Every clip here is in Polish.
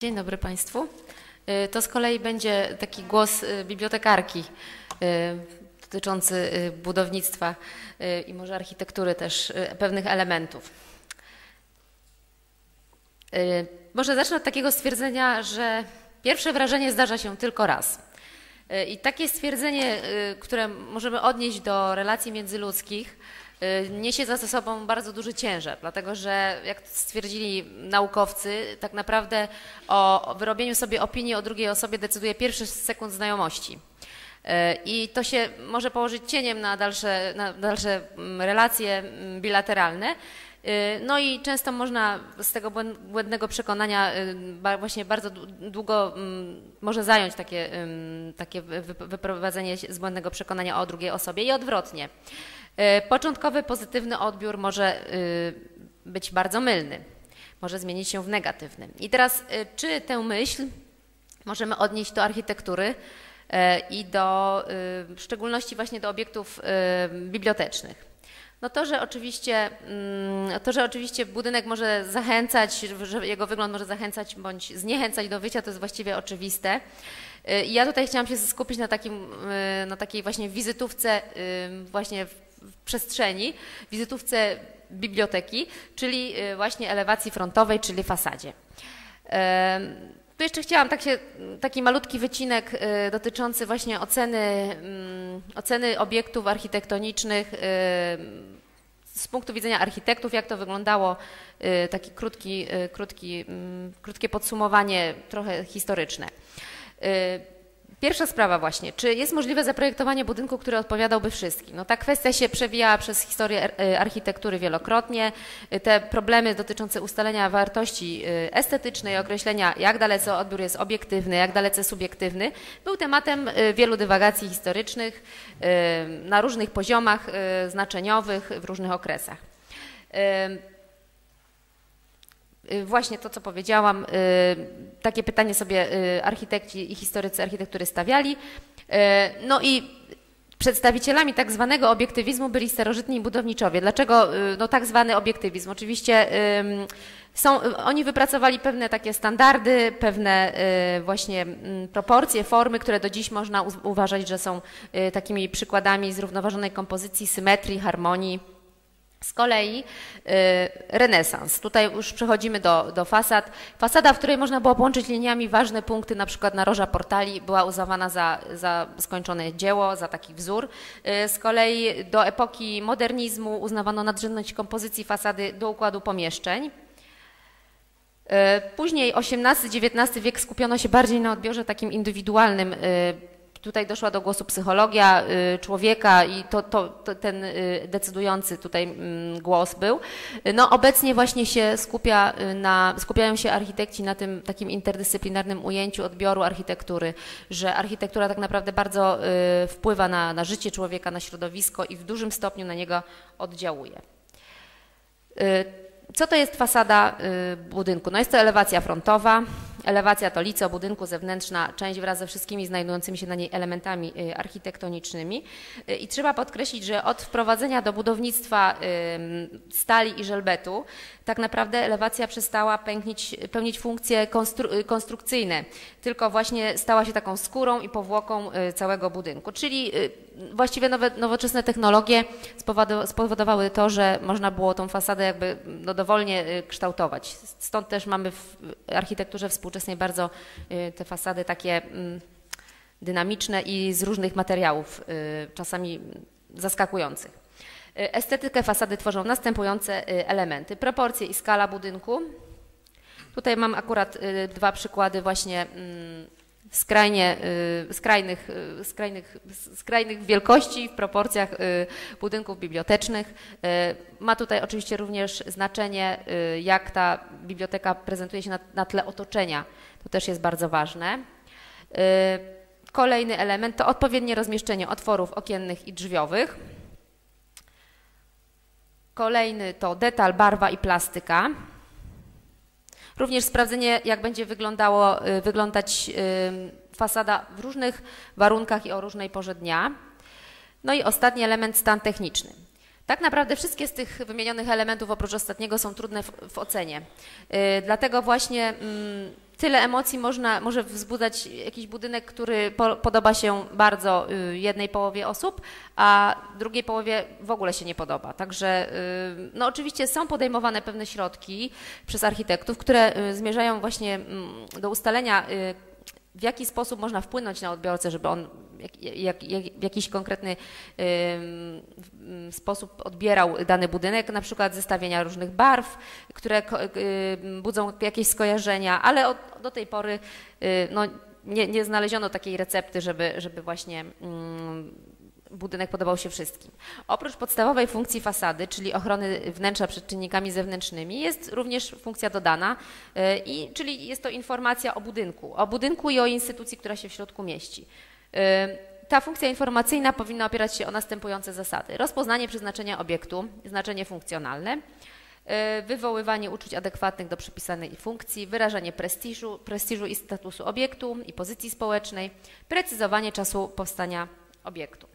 Dzień dobry Państwu. To z kolei będzie taki głos bibliotekarki dotyczący budownictwa i może architektury też pewnych elementów. Może zacznę od takiego stwierdzenia, że pierwsze wrażenie zdarza się tylko raz. I takie stwierdzenie, które możemy odnieść do relacji międzyludzkich, niesie za sobą bardzo duży ciężar, dlatego że, jak stwierdzili naukowcy, tak naprawdę o wyrobieniu sobie opinii o drugiej osobie decyduje pierwszy sekund znajomości. I to się może położyć cieniem na dalsze relacje bilateralne. No i często można z tego błędnego przekonania właśnie bardzo długo może zająć takie wyprowadzenie z błędnego przekonania o drugiej osobie i odwrotnie. Początkowy pozytywny odbiór może być bardzo mylny, może zmienić się w negatywny. I teraz, czy tę myśl możemy odnieść do architektury i w szczególności właśnie do obiektów bibliotecznych? No to, że oczywiście budynek może zachęcać, że jego wygląd może zachęcać bądź zniechęcać do wyjścia, to jest właściwie oczywiste. I ja tutaj chciałam się skupić na takiej właśnie wizytówce właśnie w przestrzeni, wizytówce biblioteki, czyli właśnie elewacji frontowej, czyli fasadzie. Tu jeszcze chciałam taki malutki wycinek dotyczący właśnie oceny obiektów architektonicznych z punktu widzenia architektów, jak to wyglądało, takie krótkie podsumowanie, trochę historyczne. Pierwsza sprawa właśnie, czy jest możliwe zaprojektowanie budynku, który odpowiadałby wszystkim? No ta kwestia się przewijała przez historię architektury wielokrotnie. Te problemy dotyczące ustalenia wartości estetycznej, określenia, jak dalece odbiór jest obiektywny, jak dalece subiektywny, był tematem wielu dywagacji historycznych na różnych poziomach znaczeniowych w różnych okresach. Właśnie to, co powiedziałam, takie pytanie sobie architekci i historycy architektury stawiali. No i przedstawicielami tak zwanego obiektywizmu byli starożytni budowniczowie. Dlaczego tak zwany obiektywizm? Oczywiście oni wypracowali pewne takie standardy, pewne właśnie proporcje, formy, które do dziś można uważać, że są takimi przykładami zrównoważonej kompozycji, symetrii, harmonii. Z kolei renesans. Tutaj już przechodzimy do fasad. Fasada, w której można było połączyć liniami ważne punkty, na przykład naroża portali, była uznawana za skończone dzieło, za taki wzór. Z kolei do epoki modernizmu uznawano nadrzędność kompozycji fasady do układu pomieszczeń. Później XVIII-XIX wiek skupiono się bardziej na odbiorze takim indywidualnym. Tutaj doszła do głosu psychologia człowieka i ten decydujący tutaj głos był. No obecnie właśnie się skupiają się architekci na tym takim interdyscyplinarnym ujęciu odbioru architektury, że architektura tak naprawdę bardzo wpływa na życie człowieka, na środowisko i w dużym stopniu na niego oddziałuje. Co to jest fasada budynku? No jest to elewacja frontowa. Elewacja to lice budynku, zewnętrzna część wraz ze wszystkimi znajdującymi się na niej elementami architektonicznymi. I trzeba podkreślić, że od wprowadzenia do budownictwa stali i żelbetu tak naprawdę elewacja przestała pełnić funkcje konstrukcyjne, tylko właśnie stała się taką skórą i powłoką całego budynku. Czyli właściwie nowoczesne technologie spowodowały to, że można było tą fasadę jakby dowolnie kształtować. Stąd też mamy w architekturze współczesnej bardzo te fasady takie dynamiczne i z różnych materiałów, czasami zaskakujących. Estetykę fasady tworzą następujące elementy. Proporcje i skala budynku. Tutaj mam akurat dwa przykłady właśnie skrajnych wielkości w proporcjach budynków bibliotecznych. Ma tutaj oczywiście również znaczenie, jak ta biblioteka prezentuje się na tle otoczenia. To też jest bardzo ważne. Kolejny element to odpowiednie rozmieszczenie otworów okiennych i drzwiowych. Kolejny to detal, barwa i plastyka. Również sprawdzenie, jak będzie wyglądać fasada w różnych warunkach i o różnej porze dnia. No i ostatni element, stan techniczny. Tak naprawdę wszystkie z tych wymienionych elementów oprócz ostatniego są trudne w ocenie. Dlatego właśnie tyle emocji może wzbudzać jakiś budynek, który podoba się bardzo jednej połowie osób, a drugiej połowie w ogóle się nie podoba. Także no oczywiście są podejmowane pewne środki przez architektów, które zmierzają właśnie do ustalenia, w jaki sposób można wpłynąć na odbiorcę, żeby on w jakiś konkretny sposób odbierał dany budynek, na przykład zestawienia różnych barw, które budzą jakieś skojarzenia, ale do tej pory no, nie znaleziono takiej recepty, żeby właśnie budynek podobał się wszystkim. Oprócz podstawowej funkcji fasady, czyli ochrony wnętrza przed czynnikami zewnętrznymi, jest również funkcja dodana, czyli jest to informacja o budynku i o instytucji, która się w środku mieści. Ta funkcja informacyjna powinna opierać się o następujące zasady. Rozpoznanie przeznaczenia obiektu, znaczenie funkcjonalne, wywoływanie uczuć adekwatnych do przypisanej funkcji, wyrażanie prestiżu i statusu obiektu i pozycji społecznej, precyzowanie czasu powstania obiektu.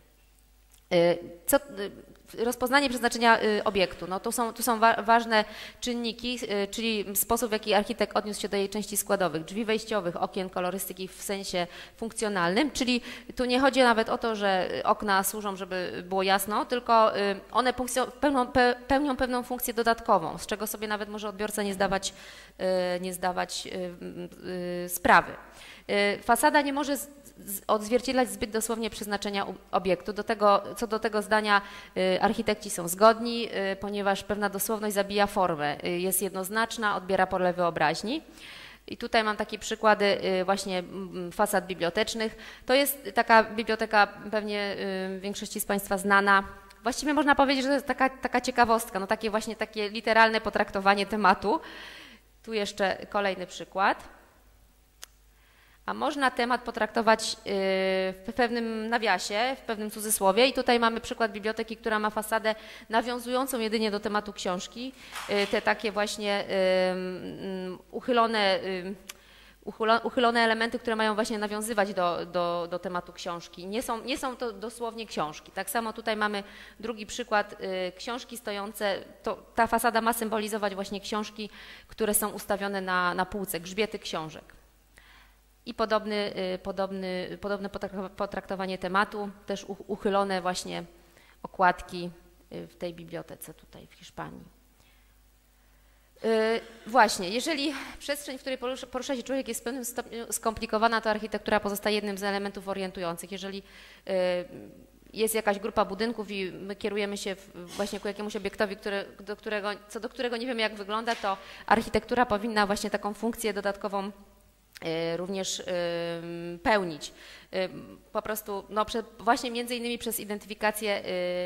Rozpoznanie przeznaczenia obiektu, no tu są ważne czynniki, czyli sposób, w jaki architekt odniósł się do jej części składowych, drzwi wejściowych, okien, kolorystyki w sensie funkcjonalnym, czyli tu nie chodzi nawet o to, że okna służą, żeby było jasno, tylko one pełnią pewną funkcję dodatkową, z czego sobie nawet może odbiorca nie zdawać sprawy. Fasada nie może odzwierciedlać zbyt dosłownie przeznaczenia obiektu. Co do tego zdania architekci są zgodni, ponieważ pewna dosłowność zabija formę, jest jednoznaczna, odbiera pole wyobraźni. I tutaj mam takie przykłady właśnie fasad bibliotecznych. To jest taka biblioteka pewnie większości z Państwa znana. Właściwie można powiedzieć, że to jest taka ciekawostka, no takie literalne potraktowanie tematu. Tu jeszcze kolejny przykład. A można temat potraktować w pewnym nawiasie, w pewnym cudzysłowie i tutaj mamy przykład biblioteki, która ma fasadę nawiązującą jedynie do tematu książki. Te takie właśnie uchylone elementy, które mają właśnie nawiązywać do tematu książki. Nie są to dosłownie książki. Tak samo tutaj mamy drugi przykład, książki stojące, ta fasada ma symbolizować właśnie książki, które są ustawione na półce, grzbiety książek. I podobne potraktowanie tematu, też uchylone właśnie okładki w tej bibliotece tutaj w Hiszpanii. Właśnie, jeżeli przestrzeń, w której porusza się człowiek, jest w pewnym stopniu skomplikowana, to architektura pozostaje jednym z elementów orientujących. Jeżeli jest jakaś grupa budynków i my kierujemy się właśnie ku jakiemuś obiektowi, co do którego nie wiemy, jak wygląda, to architektura powinna właśnie taką funkcję dodatkową również pełnić. Po prostu no, właśnie między innymi przez identyfikację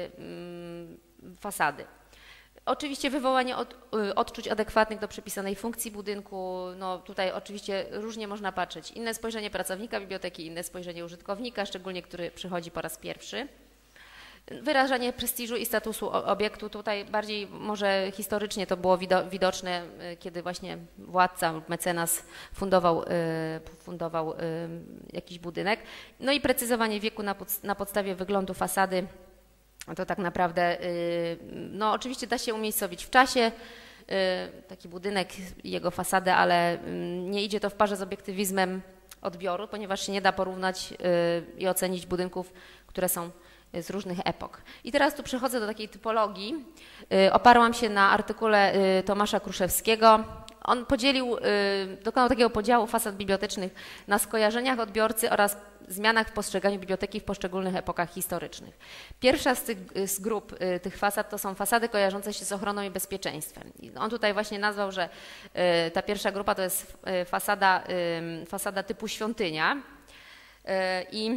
fasady. Oczywiście wywołanie odczuć adekwatnych do przypisanej funkcji budynku, no tutaj oczywiście różnie można patrzeć. Inne spojrzenie pracownika biblioteki, inne spojrzenie użytkownika, szczególnie który przychodzi po raz pierwszy. Wyrażanie prestiżu i statusu obiektu, tutaj bardziej może historycznie to było widoczne, kiedy właśnie władca lub mecenas fundował jakiś budynek. No i precyzowanie wieku na podstawie wyglądu fasady, to tak naprawdę, no oczywiście da się umiejscowić w czasie taki budynek i jego fasadę, ale nie idzie to w parze z obiektywizmem odbioru, ponieważ się nie da porównać i ocenić budynków, które są z różnych epok. I teraz tu przechodzę do takiej typologii. Oparłam się na artykule Tomasza Kruszewskiego. On dokonał takiego podziału fasad bibliotecznych na skojarzeniach odbiorcy oraz zmianach w postrzeganiu biblioteki w poszczególnych epokach historycznych. Pierwsza z grup tych fasad to są fasady kojarzące się z ochroną i bezpieczeństwem. I on tutaj właśnie nazwał, że ta pierwsza grupa to jest fasada typu świątynia i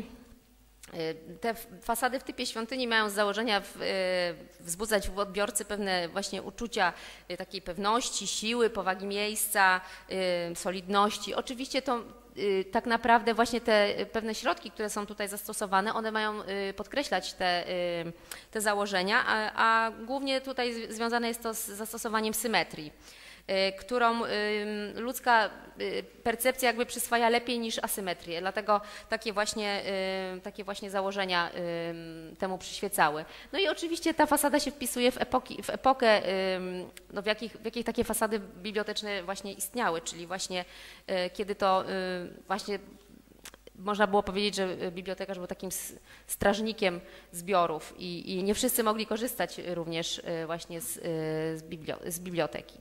te fasady w typie świątyni mają z założenia wzbudzać w odbiorcy pewne właśnie uczucia takiej pewności, siły, powagi miejsca, solidności. Oczywiście to tak naprawdę właśnie te pewne środki, które są tutaj zastosowane, one mają podkreślać te założenia, a głównie tutaj związane jest to z zastosowaniem symetrii. którą ludzka percepcja jakby przyswaja lepiej niż asymetrię. Dlatego takie właśnie założenia temu przyświecały. No i oczywiście ta fasada się wpisuje w epokę, no w jakich takie fasady biblioteczne właśnie istniały, czyli właśnie kiedy to właśnie można było powiedzieć, że bibliotekarz był takim strażnikiem zbiorów i nie wszyscy mogli korzystać również właśnie z biblioteki.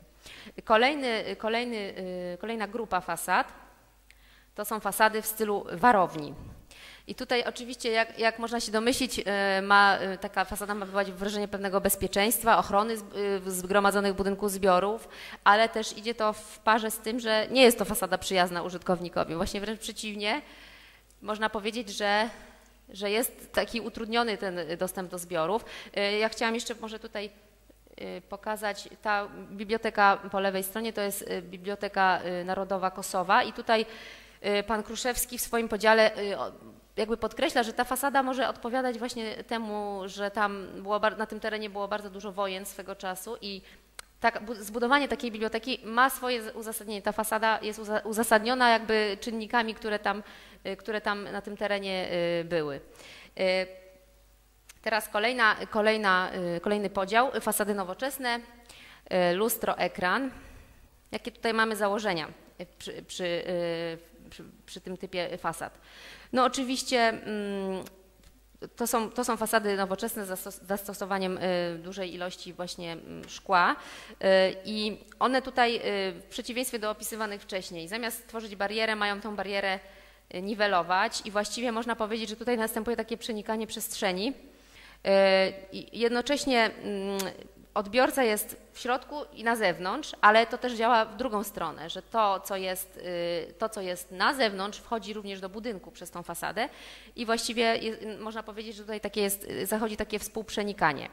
Kolejna grupa fasad to są fasady w stylu warowni. I tutaj oczywiście, jak można się domyślić, taka fasada ma wywołać wrażenie pewnego bezpieczeństwa, ochrony zgromadzonych budynków zbiorów, ale też idzie to w parze z tym, że nie jest to fasada przyjazna użytkownikowi. Właśnie wręcz przeciwnie, można powiedzieć, że jest taki utrudniony ten dostęp do zbiorów. Ja chciałam jeszcze może tutaj pokazać, ta biblioteka po lewej stronie to jest Biblioteka Narodowa Kosowa i tutaj pan Kruszewski w swoim podziale jakby podkreśla, że ta fasada może odpowiadać właśnie temu, że tam na tym terenie było bardzo dużo wojen swego czasu i zbudowanie takiej biblioteki ma swoje uzasadnienie. Ta fasada jest uzasadniona jakby czynnikami, które tam na tym terenie były. Teraz kolejny podział, fasady nowoczesne, lustro, ekran. Jakie tutaj mamy założenia przy tym typie fasad? No oczywiście to są fasady nowoczesne z zastosowaniem dużej ilości właśnie szkła i one tutaj w przeciwieństwie do opisywanych wcześniej, zamiast tworzyć barierę, mają tą barierę niwelować i właściwie można powiedzieć, że tutaj następuje takie przenikanie przestrzeni. Jednocześnie odbiorca jest w środku i na zewnątrz, ale to też działa w drugą stronę, że to, co jest na zewnątrz, wchodzi również do budynku przez tą fasadę i właściwie można powiedzieć, że tutaj zachodzi takie współprzenikanie.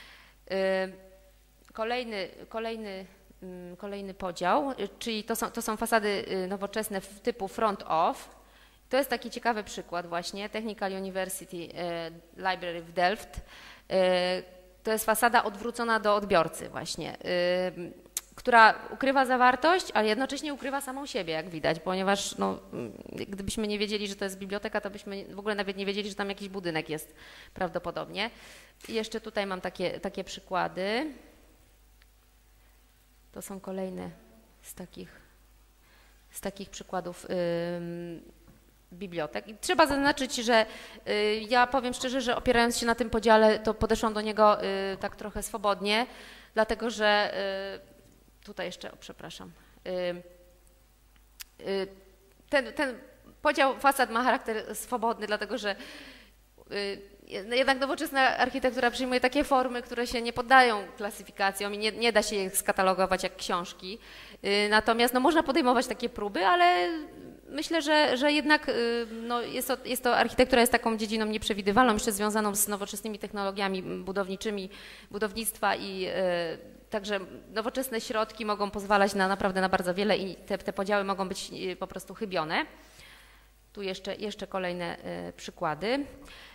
Kolejny podział, czyli to są fasady nowoczesne typu front-off. To jest taki ciekawy przykład właśnie, Technical University Library w Delft. To jest fasada odwrócona do odbiorcy właśnie, która ukrywa zawartość, ale jednocześnie ukrywa samą siebie, jak widać, ponieważ no, gdybyśmy nie wiedzieli, że to jest biblioteka, to byśmy w ogóle nawet nie wiedzieli, że tam jakiś budynek jest prawdopodobnie. I jeszcze tutaj mam takie przykłady. To są kolejne z takich przykładów bibliotek. I trzeba zaznaczyć, że ja powiem szczerze, że opierając się na tym podziale, to podeszłam do niego tak trochę swobodnie, dlatego że tutaj jeszcze, przepraszam, ten podział fasad ma charakter swobodny, dlatego że jednak nowoczesna architektura przyjmuje takie formy, które się nie poddają klasyfikacjom i nie da się ich skatalogować jak książki. Natomiast no, można podejmować takie próby, ale myślę, że jednak no, jest to architektura jest taką dziedziną nieprzewidywalną, jeszcze związaną z nowoczesnymi technologiami budowniczymi, budownictwa i także nowoczesne środki mogą pozwalać naprawdę na bardzo wiele i te podziały mogą być po prostu chybione. Tu jeszcze kolejne przykłady.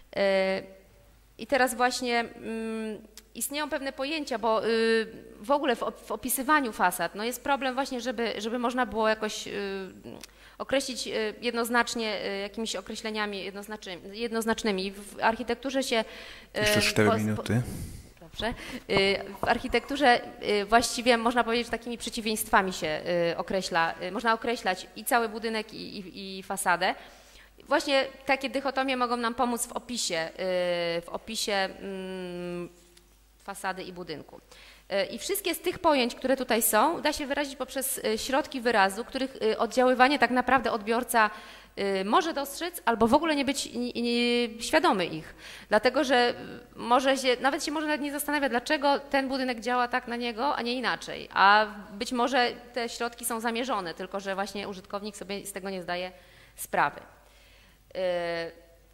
I teraz właśnie istnieją pewne pojęcia, bo w ogóle w opisywaniu fasad no jest problem właśnie, żeby można było jakoś określić jednoznacznie jakimiś określeniami jednoznacznymi. W architekturze się... Jeszcze 4 minuty. Dobrze. W architekturze właściwie można powiedzieć, że takimi przeciwieństwami się określa. Można określać i cały budynek i fasadę. Właśnie takie dychotomie mogą nam pomóc w opisie fasady i budynku. I wszystkie z tych pojęć, które tutaj są, da się wyrazić poprzez środki wyrazu, których oddziaływanie tak naprawdę odbiorca może dostrzec albo w ogóle nie być świadomy ich. Dlatego, że nawet się nie zastanawia, dlaczego ten budynek działa tak na niego, a nie inaczej. A być może te środki są zamierzone, tylko że właśnie użytkownik sobie z tego nie zdaje sprawy.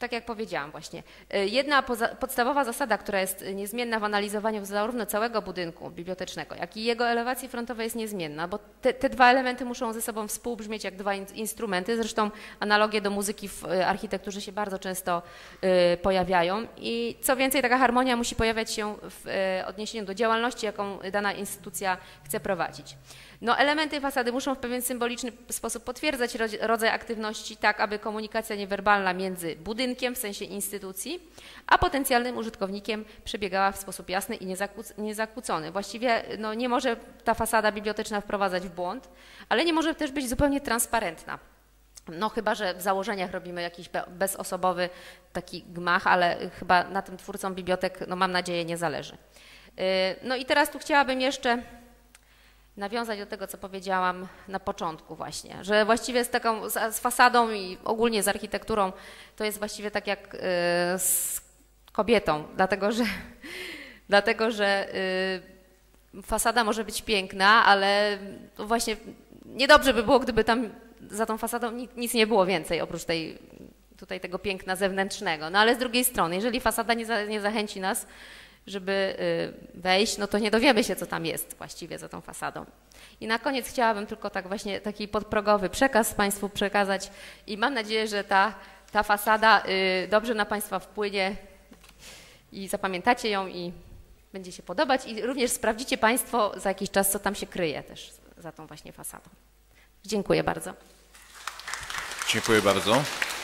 tak jak powiedziałam właśnie, jedna podstawowa zasada, która jest niezmienna w analizowaniu zarówno całego budynku bibliotecznego, jak i jego elewacji frontowej jest niezmienna, bo te dwa elementy muszą ze sobą współbrzmieć jak dwa instrumenty. Zresztą analogie do muzyki w architekturze się bardzo często pojawiają i co więcej, taka harmonia musi pojawiać się w odniesieniu do działalności, jaką dana instytucja chce prowadzić. No, elementy fasady muszą w pewien symboliczny sposób potwierdzać rodzaj aktywności, tak aby komunikacja niewerbalna między budynkiem w sensie instytucji, a potencjalnym użytkownikiem przebiegała w sposób jasny i niezakłócony. Właściwie no, nie może ta fasada biblioteczna wprowadzać w błąd, ale nie może też być zupełnie transparentna. No chyba, że w założeniach robimy jakiś bezosobowy taki gmach, ale chyba na tym twórcom bibliotek, no mam nadzieję, nie zależy. No i teraz tu chciałabym jeszcze nawiązać do tego, co powiedziałam na początku właśnie, że właściwie z fasadą i ogólnie z architekturą to jest właściwie tak jak z kobietą, dlatego że fasada może być piękna, ale właśnie niedobrze by było, gdyby tam za tą fasadą nic nie było więcej oprócz tego piękna zewnętrznego. No ale z drugiej strony, jeżeli fasada nie zachęci nas, żeby wejść, no to nie dowiemy się, co tam jest właściwie za tą fasadą. I na koniec chciałabym tylko tak właśnie taki podprogowy przekaz Państwu przekazać i mam nadzieję, że ta fasada dobrze na Państwa wpłynie i zapamiętacie ją i będzie się podobać i również sprawdzicie Państwo za jakiś czas, co tam się kryje też za tą właśnie fasadą. Dziękuję bardzo. Dziękuję bardzo.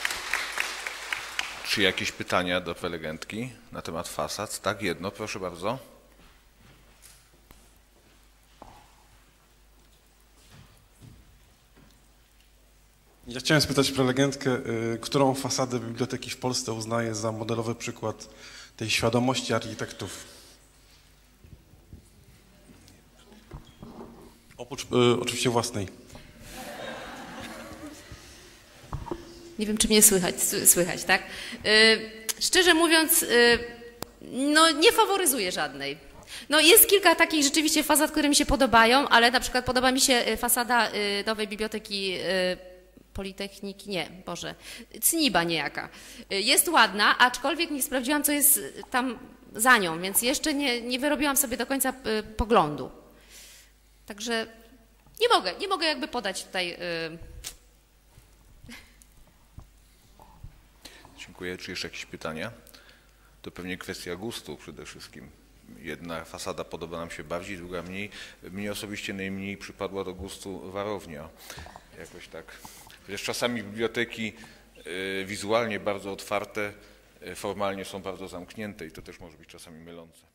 Czy jakieś pytania do prelegentki na temat fasad? Tak, jedno, proszę bardzo. Ja chciałem spytać prelegentkę, którą fasadę biblioteki w Polsce uznaje za modelowy przykład tej świadomości architektów? Oprócz oczywiście własnej. Nie wiem, czy mnie słychać, tak? Szczerze mówiąc, no nie faworyzuję żadnej. No jest kilka takich rzeczywiście fasad, które mi się podobają, ale na przykład podoba mi się fasada nowej biblioteki Politechniki, CNIB-a niejaka. Jest ładna, aczkolwiek nie sprawdziłam, co jest tam za nią, więc jeszcze nie wyrobiłam sobie do końca poglądu. Także nie mogę jakby podać tutaj... Dziękuję. Czy jeszcze jakieś pytania? To pewnie kwestia gustu przede wszystkim. Jedna fasada podoba nam się bardziej, druga mniej. Mnie osobiście najmniej przypadła do gustu warownia. Jakoś tak. Chociaż czasami biblioteki wizualnie bardzo otwarte, formalnie są bardzo zamknięte i to też może być czasami mylące.